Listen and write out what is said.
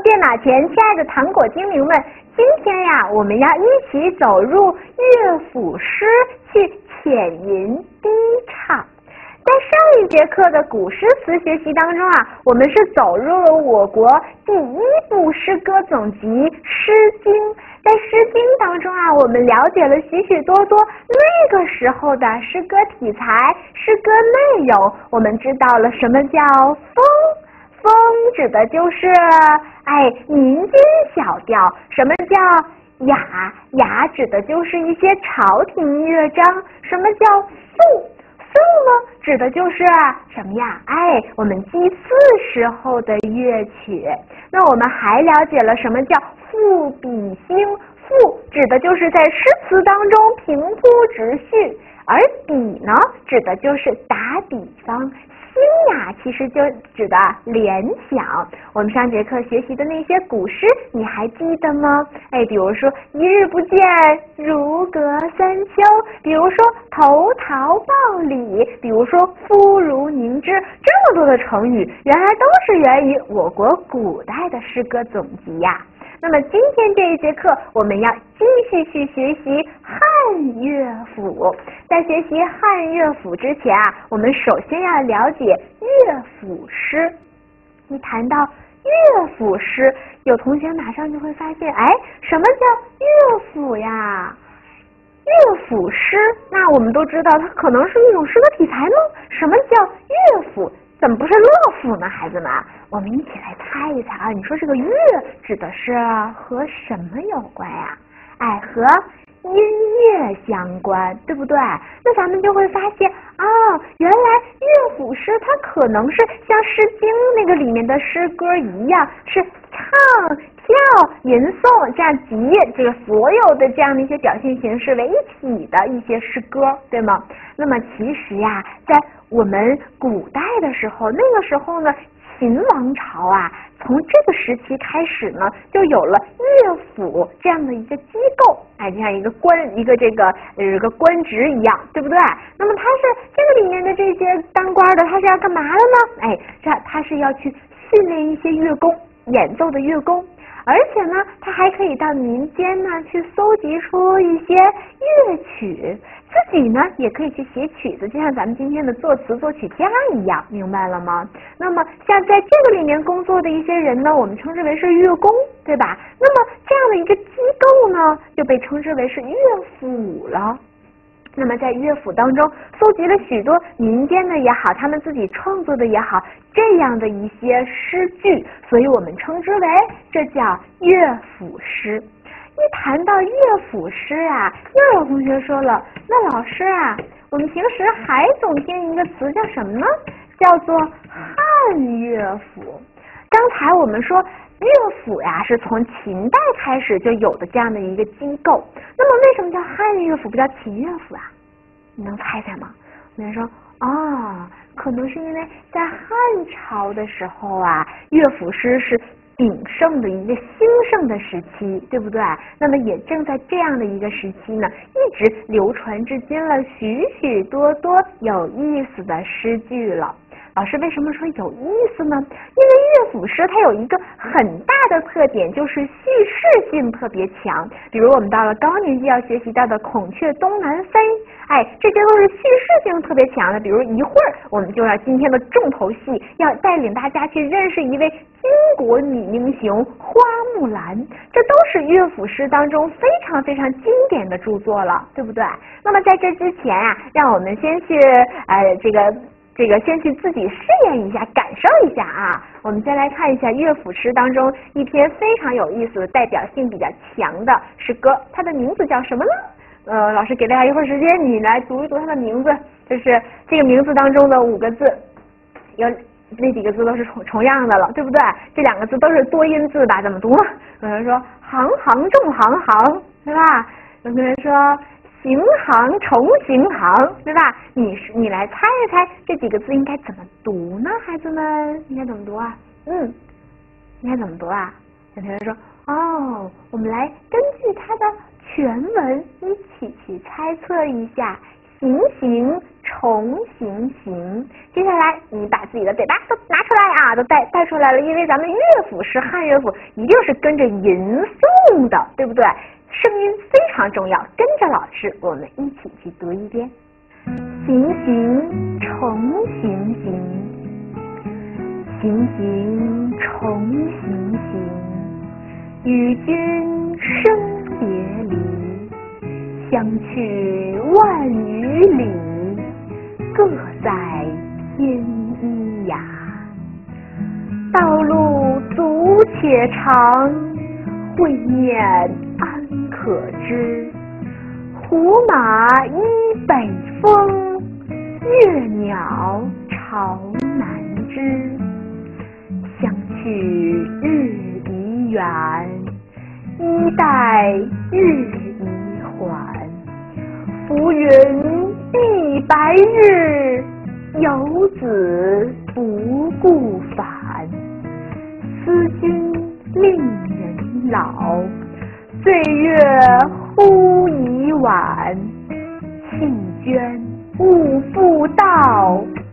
电脑前，亲爱的糖果精灵们，今天呀，我们要一起走入乐府诗去浅吟低唱。在上一节课的古诗词学习当中啊，我们是走入了我国第一部诗歌总集《诗经》。在《诗经》当中啊，我们了解了许许多多那个时候的诗歌题材、诗歌内容。我们知道了什么叫风，风指的就是民间小调。什么叫雅，雅指的就是一些朝廷乐章。什么叫赋，赋呢指的就是什么呀？我们祭祀时候的乐曲。那我们还了解了什么叫赋比兴，赋指的就是在诗词当中平铺直叙，而比呢指的就是打比方。兴呀其实就指的联想。我们上节课学习的那些古诗你还记得吗？比如说一日不见如隔三秋，比如说投桃报李，比如说肤如凝脂，这么多的成语原来都是源于我国古代的诗歌总集呀。那么今天这一节课我们要继续去学习汉乐府。在学习汉乐府之前啊，我们首先要了解乐府诗。一谈到乐府诗，有同学马上就会发现，什么叫乐府呀？乐府诗，那我们都知道它可能是一种诗歌题材吗？什么叫乐府？怎么不是乐府呢？孩子们，我们一起来猜一猜啊！你说这个乐指的是和什么有关呀？和音乐相关，对不对？那咱们就会发现原来乐府诗它可能是像《诗经》那个里面的诗歌一样，是唱、跳、吟诵这样这个所有的这样的一些表现形式为一体的一些诗歌，对吗？那么其实呀，在我们古代的时候，那个时候呢，秦王朝啊，从这个时期开始呢，就有了乐府这样的一个机构，就像一个官职一样，对不对？那么他是这个里面的这些当官的，他是要干嘛的呢？他是要去训练一些乐工，演奏的乐工。而且呢，他还可以到民间呢去搜集出一些乐曲，自己呢也可以去写曲子，就像咱们今天的作词作曲家一样，明白了吗？那么像在这个里面工作的一些人呢，我们称之为是乐工，对吧？那么这样的一个机构呢，就被称之为是乐府了。那么在乐府当中搜集了许多民间的也好，他们自己创作的也好，这样的一些诗句，所以我们称之为这叫乐府诗。一谈到乐府诗啊，又有同学说了，那老师啊，我们平时还总听一个词叫什么呢？叫做汉乐府。刚才我们说乐府呀是从秦代开始就有的这样的一个机构，那么为什么叫汉乐府不叫秦乐府啊？你能猜猜吗？有人说可能是因为在汉朝的时候啊，乐府诗是鼎盛的一个兴盛的时期，对不对？那么也正在这样的一个时期呢，一直流传至今了许许多多有意思的诗句了。老师为什么说有意思呢？因为乐府诗它有一个很大的特点，就是叙事性特别强。比如我们到了高年级要学习到的孔雀东南飞，这些都是叙事性特别强的。比如一会儿我们就要今天的重头戏，要带领大家去认识一位巾帼女英雄花木兰，这都是乐府诗当中非常非常经典的著作了，对不对？那么在这之前啊，让我们先去先去自己试验一下，感受一下啊。我们先来看一下乐府诗当中一篇非常有意思的、代表性比较强的诗歌，它的名字叫什么呢？老师给大家一会儿时间，你来读一读它的名字，就是这个名字当中的5个字，有那几个字都是重样的了，对不对？这2个字都是多音字吧？怎么读呢？有人说行行重行行，对吧？有人说行行重行行，对吧？你来猜一猜这几个字应该怎么读呢？孩子们应该怎么读啊？应该怎么读啊？有同学说我们来根据它的全文一起去猜测一下，行行虫行行。接下来你把自己的嘴巴都拿出来啊，都带出来了，因为咱们乐府诗汉乐府一定是跟着吟诵的，对不对？声音非常重要，跟着老师我们一起去读一遍。行行虫行行，行行虫行行，与君生别离，相去万余里，各在天一涯。道路阻且长，会面安可知？胡马依北风，越鸟巢南枝。相去日已远，衣带日已缓。浮云蔽白日，游子不顾返。思君令人老，岁月忽已晚。弃捐勿复到，